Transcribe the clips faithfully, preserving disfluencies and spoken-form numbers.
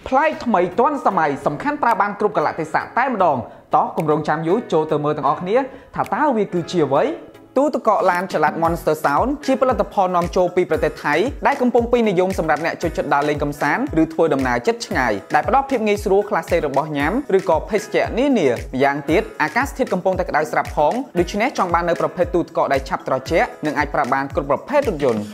ផ្លែថ្មីទាន់សម័យសំខាន់ប្រើបានគ្រប់កលៈទេសៈតែម្ដងតោះគម្រោងចាំយូរចូលទៅមើលទាំងអស់គ្នាថាតើវាគឺជាអ្វីទូទឹកកកឡានចល័ត Monster Sound ជាផលិតផលនាំចូលពីប្រទេសថៃដែលកំពុងពេញនិយមសម្រាប់អ្នកចូលចិត្តដើរលេងកម្សាន្តឬធ្វើដំណើរជិតឆ្ងាយដែលផ្ដល់ភាពងាយស្រួលក្លាសេរបស់ញ៉ាំឬក៏ភេសជ្ជៈនានាម្យ៉ាងទៀតអាកាសធាតុកំពុងតែក្តៅស្រាប់ផងដូច្នេះចង់បាននៅប្រភេទទូទឹកកកដែលឆាប់ត្រជាក់និងអាចប្រើបានគ្រប់ប្រភេទរថយន្ត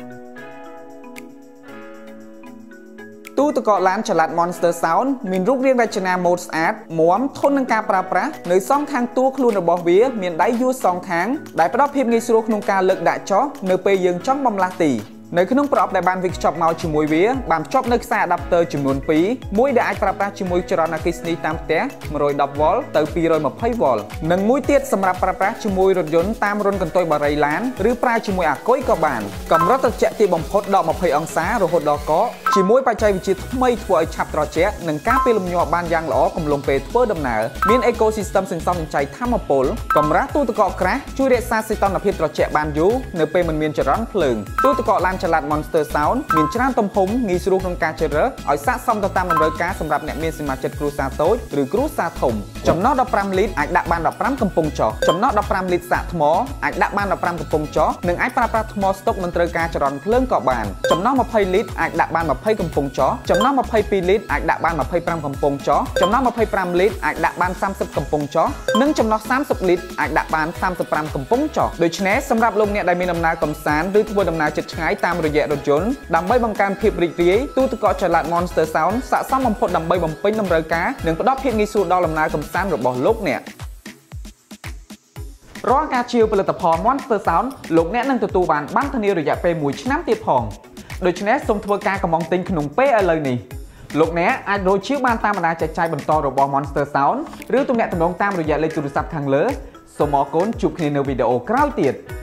ទូទឹកកកឡានចល័ត Monster Sound មានរូបរាងរចនាម៉ូដស្អាតមាំធន់នឹងការប្រើប្រាស់នៅសងខាងតួខ្លួនរបស់វាមានដៃយួរសងខាងដែលផ្ដល់ភាពងាយស្រួលក្នុងការលើកដាក់ចុះនៅពេលយើងចង់បំលាស់ទីនៅក្នុងប្រអប់ដែលបានវិកខ្ចប់មកជាមួយវាបានភ្ជាប់នៅខ្សែ adapter ចំនួនពីរមួយដែលអាចប្រើប្រាស់ជាមួយចរន្តអគ្គិសនីតាមផ្ទះមួយរយដប់វ៉ុលទៅពីររយម្ភៃវ៉ុលនិងមួយទៀតសម្រាប់ប្រើប្រាស់ជាមួយរថយន្តតាមរុនកន្ទុយបារីឡានឬប្រើជាមួយអាគុយក៏បានកម្រិតត្រជាក់ទាបបំផុតដល់ម្ភៃអង្សារហូតដល់កកជាមួយបច្ចេកវិទ្យាថ្មីធ្វើឲ្យឆាប់ត្រជាក់និងការពារលំញ័របានយ៉ាងល្អកំឡុងពេលធ្វើដំណើរមាន Ecosystem សន្សំសំចៃថាមពលកម្រាស់ទូទឹកកកក្រាស់ជួយរក្សាសីតុណ្ហភាពត្រជាក់បានយូរនៅពេលមិនមានចរន្តភ្លើងទូទឹកកកឡានចល័ត Monster Sound មានច្រើនទំហំងាយស្រួលក្នុងការជ្រើសរើសឲ្យស័ក្តិសមទៅតាមតម្រូវការសម្រាប់អ្នកមានសមាជិកគ្រួសារតូចឬគ្រួសារធំចំណុះដប់ប្រាំលីត្រអាចដាក់បានដប់ប្រាំកំប៉ុងចុះចំណុះដប់ប្រាំលីត្រសាកថ្មអាចដាក់បានដប់ប្រាំកំប៉ុងចុះនិងអាចប្រើប្រាស់ថ្មស្តុកមិនត្រូវការចរន្តភ្លើងក៏បានចំណុះម្ភៃលីត្រអាចដាក់បានម្ភៃកំប៉ុងចុះចំណុះម្ភៃពីរលីត្រអាចដាក់បានម្ភៃប្រាំកំប៉ុងចុះចំណុះម្ភៃប្រាំលីត្រអាចដាក់បានសាមសិបកំប៉ុងចុះនិងចំណុះសាមសិបលីត្រអាចដាក់បានសាមសិបប្រាំកំប៉ុងចុះដូច្នេះសម្រាប់លោកអ្នកដែលមានដំណើរកម្សាន្តឬធ្វើដំណើរជិតឆ្ងាយតាមរយៈរថយន្តដើម្បីបង្កើនភាពរីករាយទូទឹកកកចល័ត Monster Sound ស័ក្តិសមបំផុតដើម្បីបំពេញតម្រូវការនិងផ្ដល់ភាពងាយស្រួលដល់ដំណើរកម្សាន្តរបស់លោកអ្នករាល់ការជាវផលិតផល Monster Sound លោកអ្នកនឹងទទួលបានបានធានារយៈពេលមួយឆ្នាំទៀតផងដូច្នេះសូមធ្វើការកម្មង់ទិញក្នុងពេលឥឡូវនេះលោកអ្នកអាចរកជាវបានតាមបណ្ដាចែកចាយបន្តរបស់ Monster Sound ឬទំនាក់ទំនងតាមរយៈលេខទូរស័ព្ទខាងលើសូមអរគុណជួបគ្នានៅវីដេអូក្រោយទៀត